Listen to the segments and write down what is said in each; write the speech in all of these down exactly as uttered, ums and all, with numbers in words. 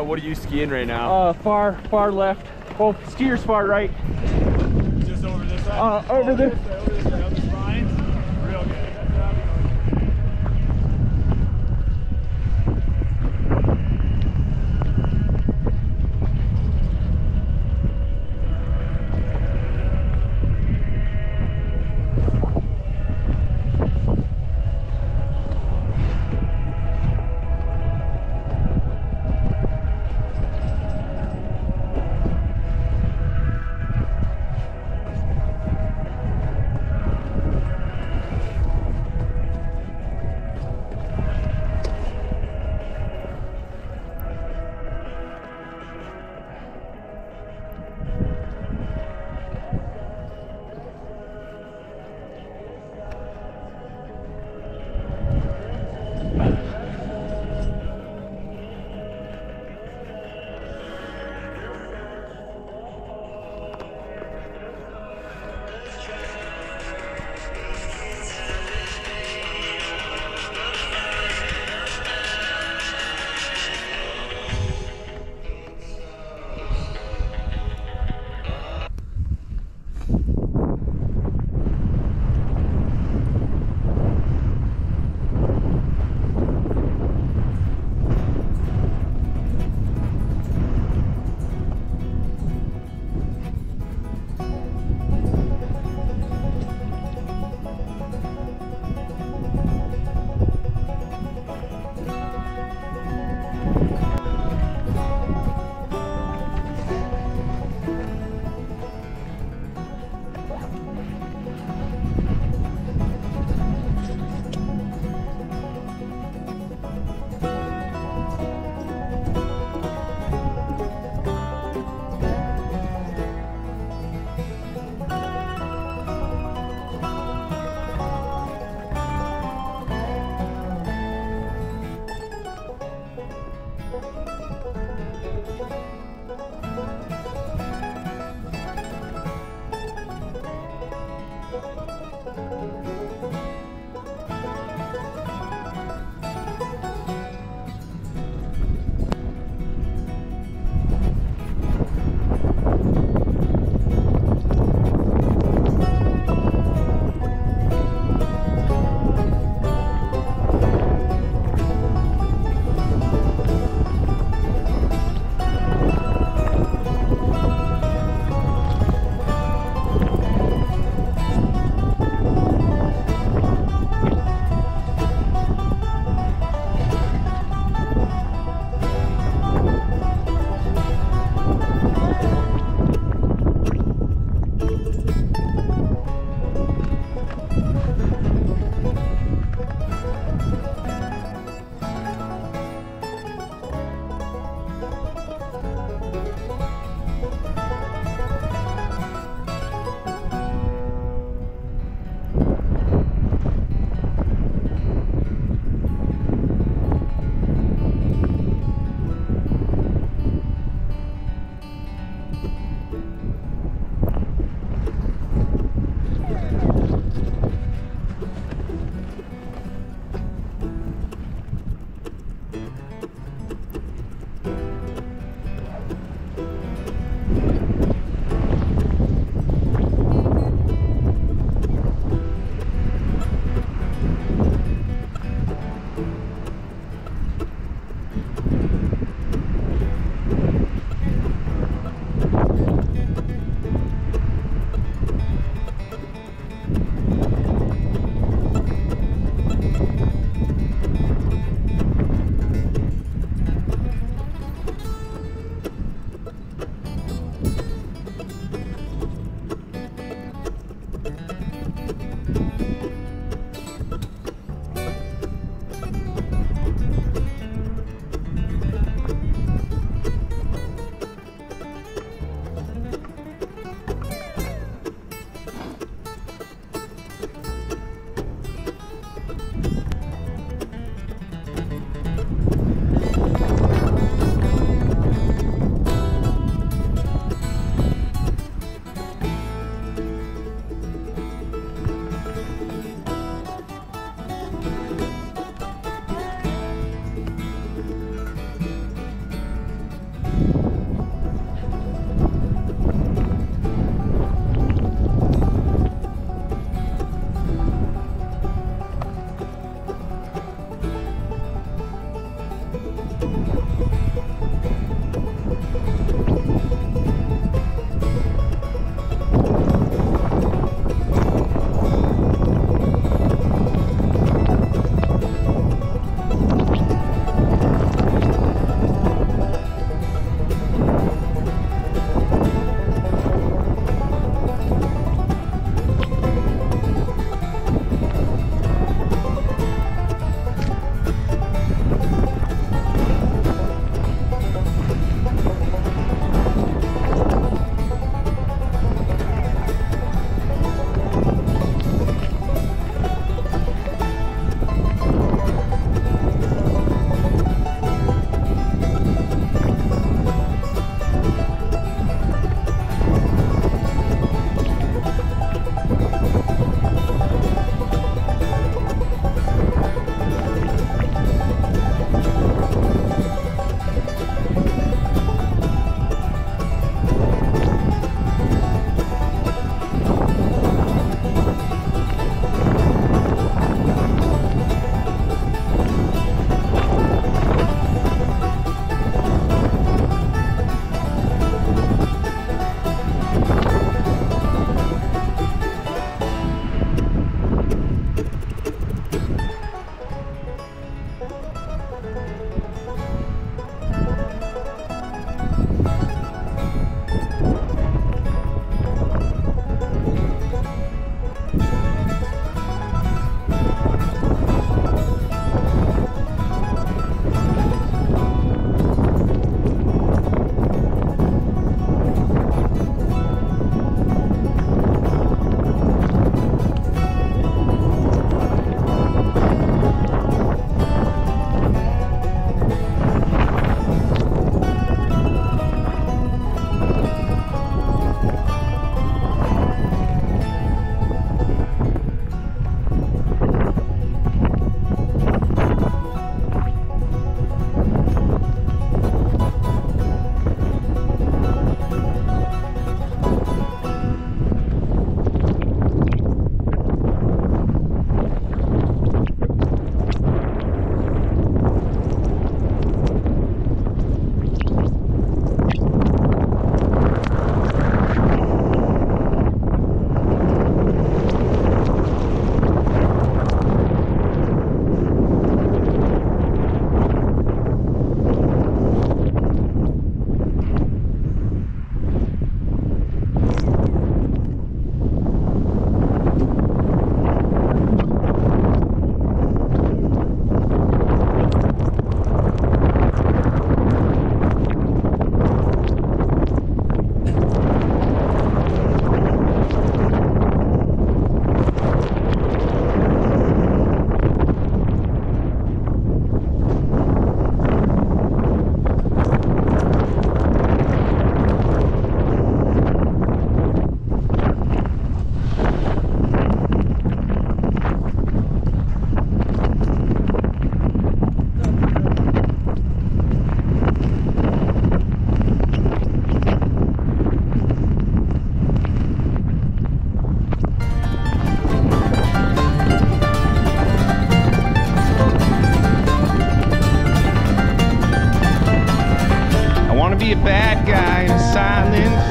what are you skiing right now? Uh, far, far left. Oh, skiers far right. Just over this side? Uh, over oh, there. This way, over this way, up the spines. Real good. That's what I'll be going.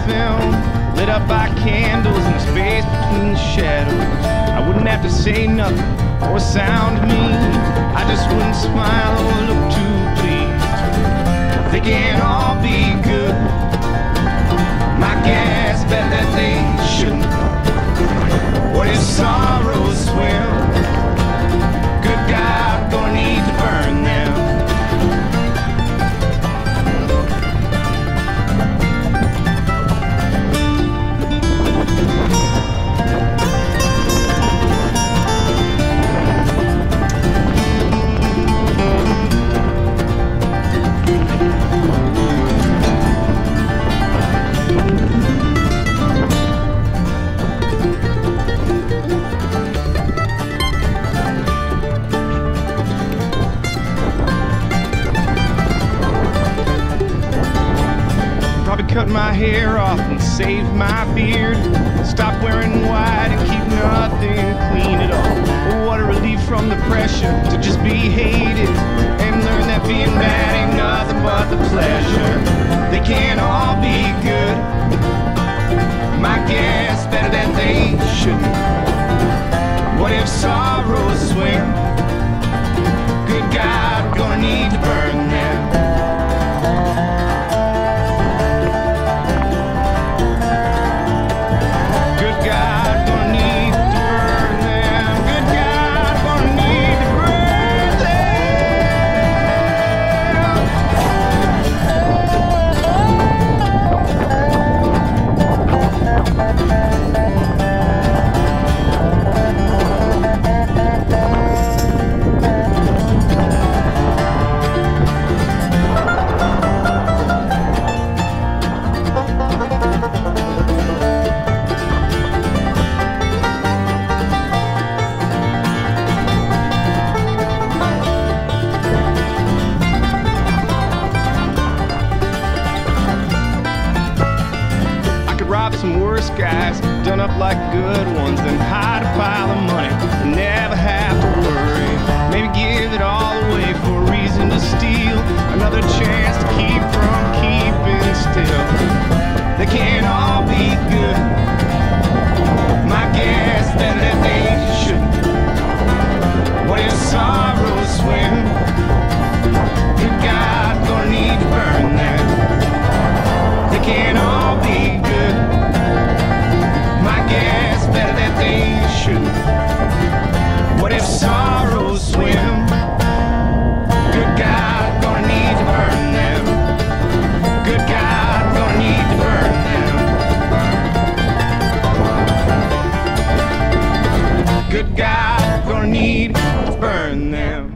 film, lit up by candles in the space between the shadows. I wouldn't have to say nothing or sound mean. I just wouldn't smile or look too pleased. They can't all be good. My guess bet that they shouldn't. What if sorrows swim? Good God, gonna need to burn them. Cut my hair off and save my beard. Stop wearing white and keep nothing clean at all. What a relief from the pressure to just be hated and learn that being bad ain't nothing but the pleasure. They can't all be good. My guess better that they shouldn't. What if sorrows swim? Good God, we're gonna need to burn them. Some worse guys done up like good ones, then hide a pile of money and never have to worry. Maybe give it all away for a reason to steal another chance to keep from keeping still. They can't all be good. My guess then that they shouldn't. What if sorrows swim? Good God, gonna need to burn them. They can't all be good. My guess better that they shouldn't. What if sorrows swim? Good God, gonna need to burn them. Good God, gonna need to burn them. Good God, gonna need to burn them.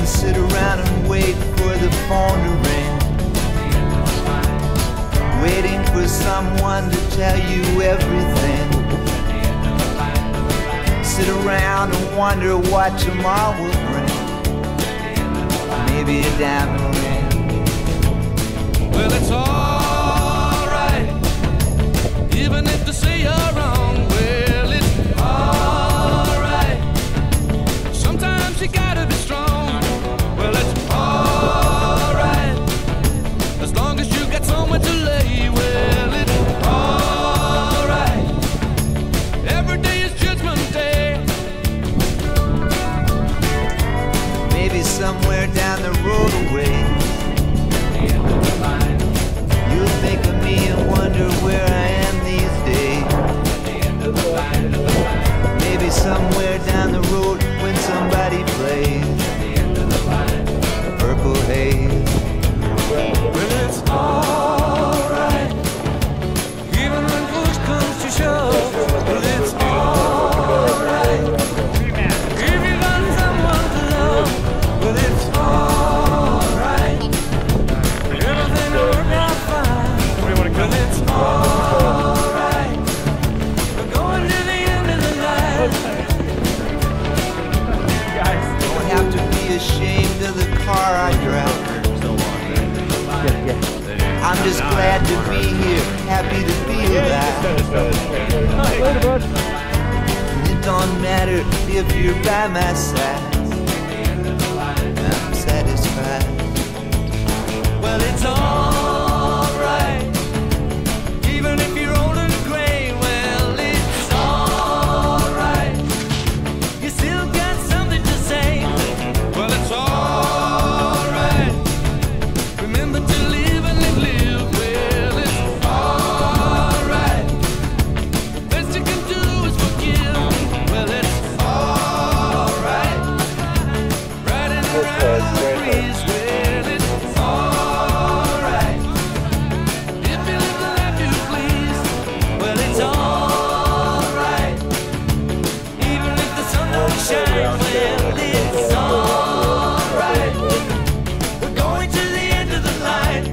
and sit around and wait for the phone to ring, waiting for someone to tell you everything. Sit around and wonder what tomorrow will bring, maybe a diamond ring. Well, it's alright, even if they say you're wrong. Well, it's alright, sometimes you gotta be strong. Well, it's alright, as long as you got somewhere to lay. Well, it's alright, every day is Judgment Day. Maybe somewhere down the road away, you'll think of me and wonder where I am these days. Maybe somewhere down the road when somebody plays Purple Haze. Well, it's alright, even when push comes to shove. Well, it's alright, if you got someone to love. Well, it's alright, everything will work out fine. Well, it's alright, we're going to the end of the line. Don't have to be ashamed of the car I drive. I'm just glad to be here, happy to be alive. Later, bud. It don't matter if you're by my side, I'm satisfied. Well, it's alright, even if you're old and gray. Well, it's alright, you still got something to say. Well, it's alright, remember to live and live, live. Well, it's alright, the best you can do is forgive. Well, it's alright, riding around on the breeze. Well, it's alright, if you live the life you please. Well, it's alright, even if the sun don't shine. Well, it's alright, we're going to the end of the line.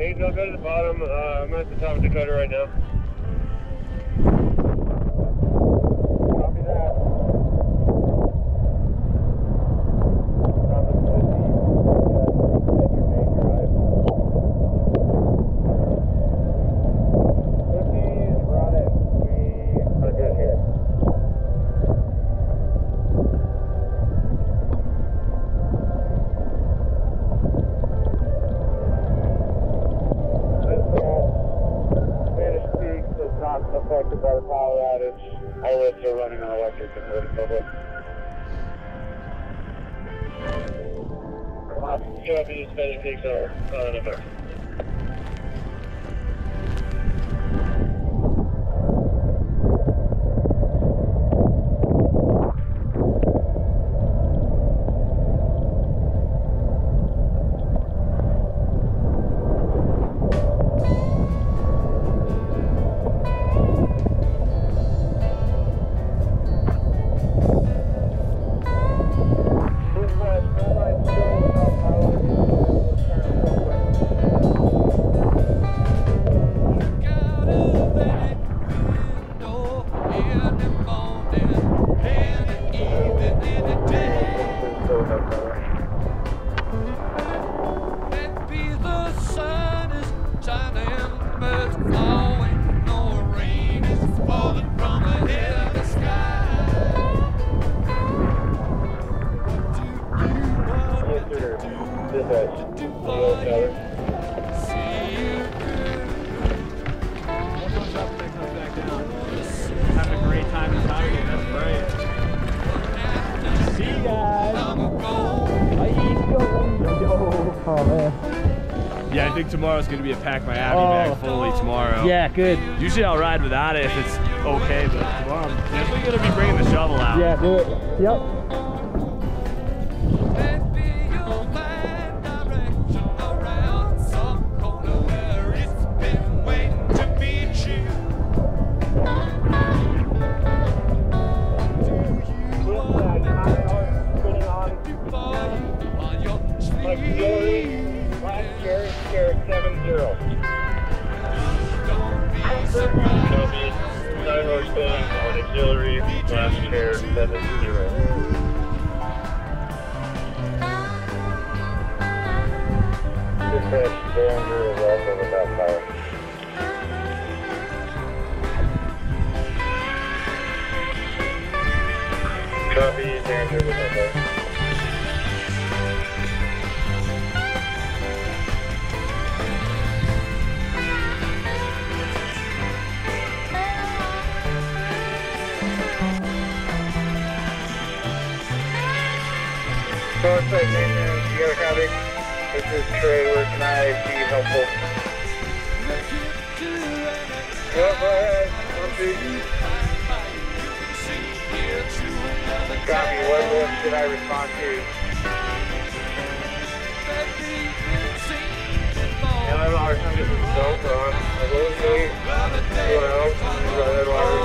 Hey, don't go to the bottom. Uh, I'm at the top of Dakota right now. Copy that. Affected by the power outage. Our lifts are running on electric and we're public. Copy, Spanish takes over. Uh, number. Yeah, I think tomorrow's gonna be a pack my Abby bag Oh. fully tomorrow. Yeah, good. Usually I'll ride without it if it's okay, but tomorrow I'm definitely gonna be bringing the shovel out. Yeah, do it. Yep. Auxiliary, last chair, seven zero. Dispatch, Danger is also without power. Copy, Danger without power. Northside maintenance, you got a copy? This is Trey, where can I be helpful? Go ahead, one, two. Copy, what lift should I respond to? Yeah, I have a hard time getting the belt on. I will say, anyone else? Red wire.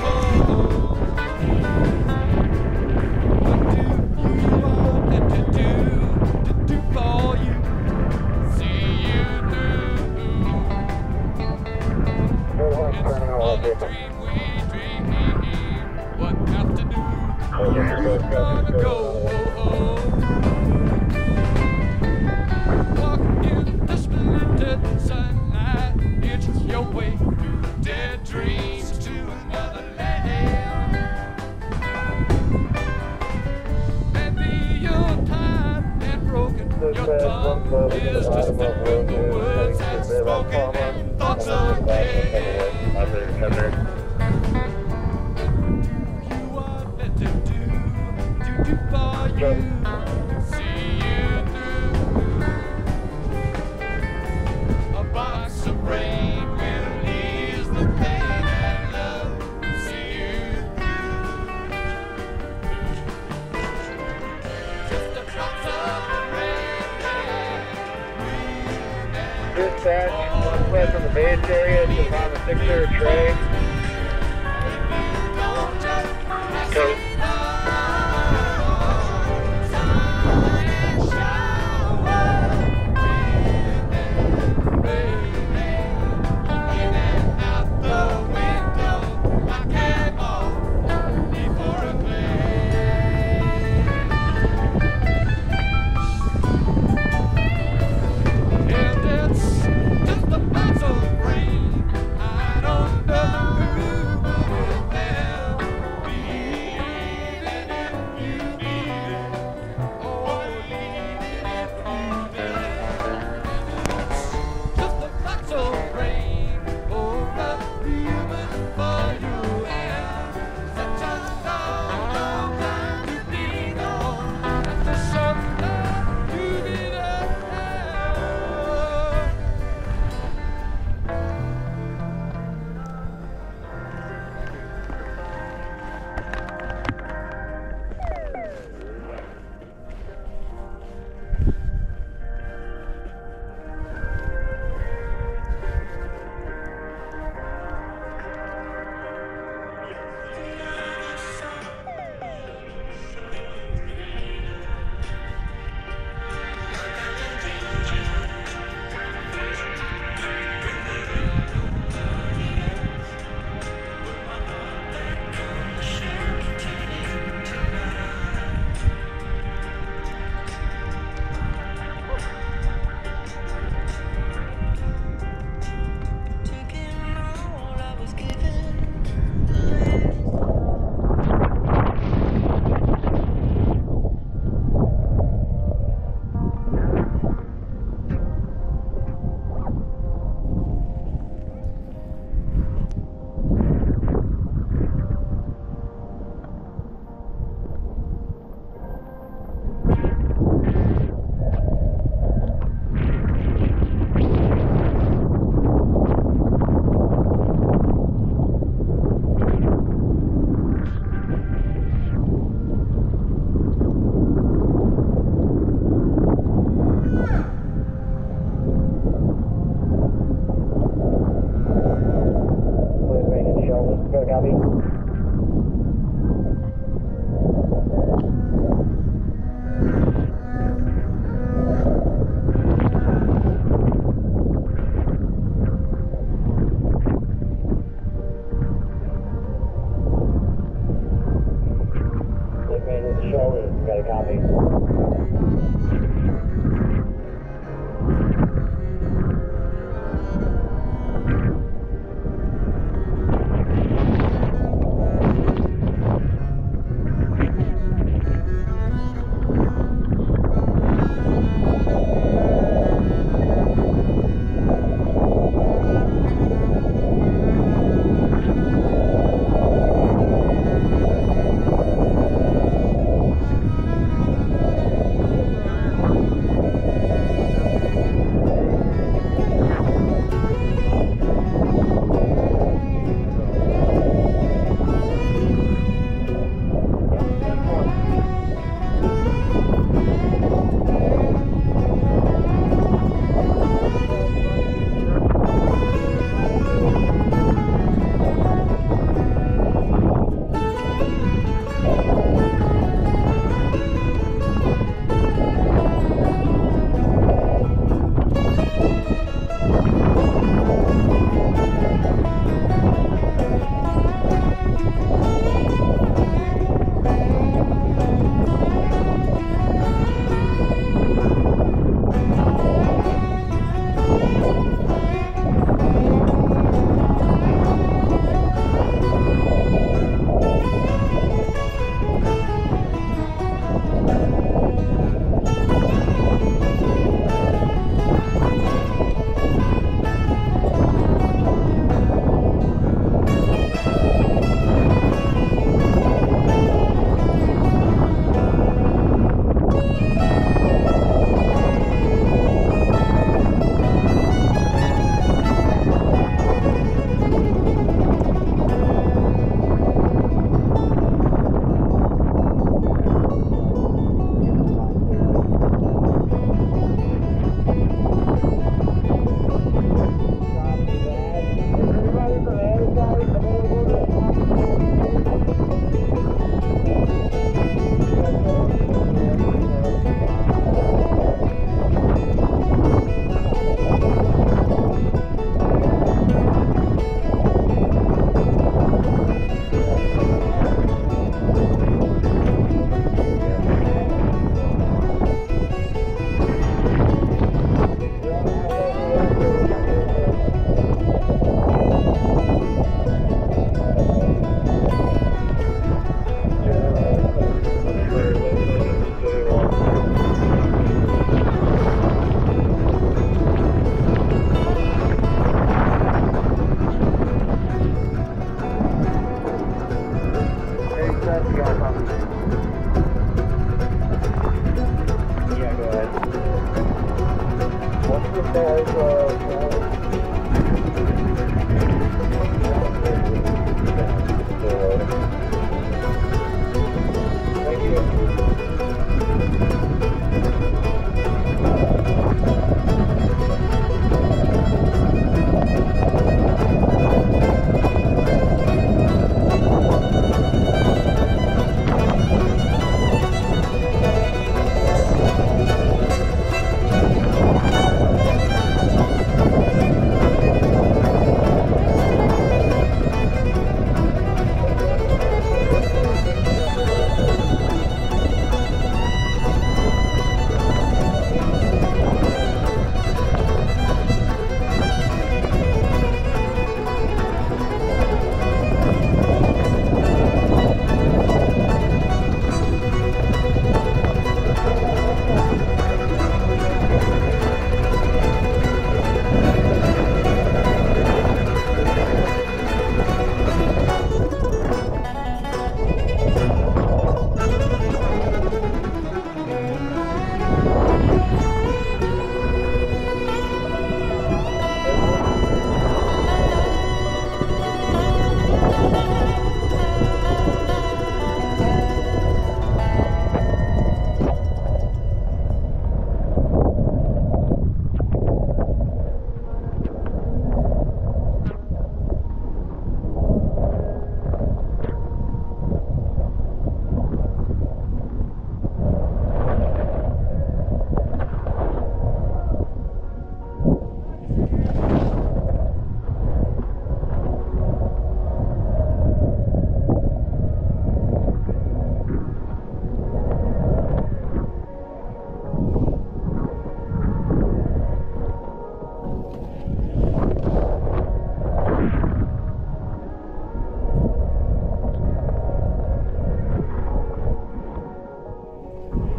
Dispatch, one flight from the base area to the bottom of six-zero Trey. Go. Shoulders, got a copy.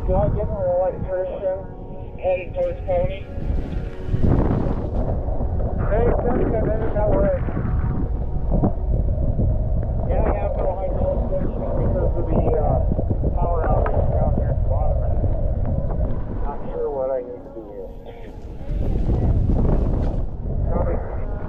Do I get an electrician headed towards Pony? Hey, Jessica, headed that way. Yeah, I have no hydraulic station because of the uh, power outage down here at the bottom. And not sure what I need to do here. Copy.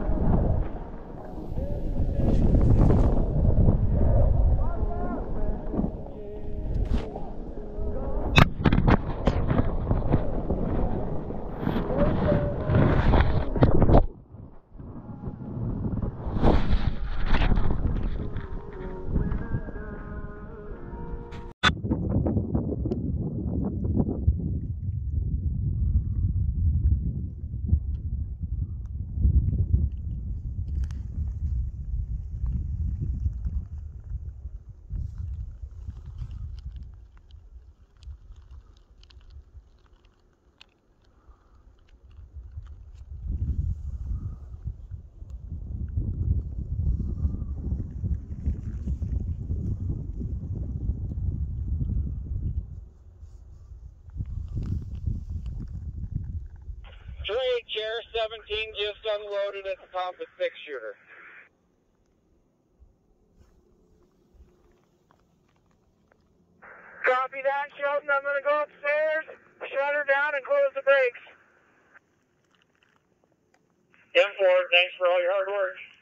three chair seventeen just unloaded at the top of six shooter. Copy that, Shelton. I'm going to go upstairs, shut her down, and close the brakes. ten four, thanks for all your hard work.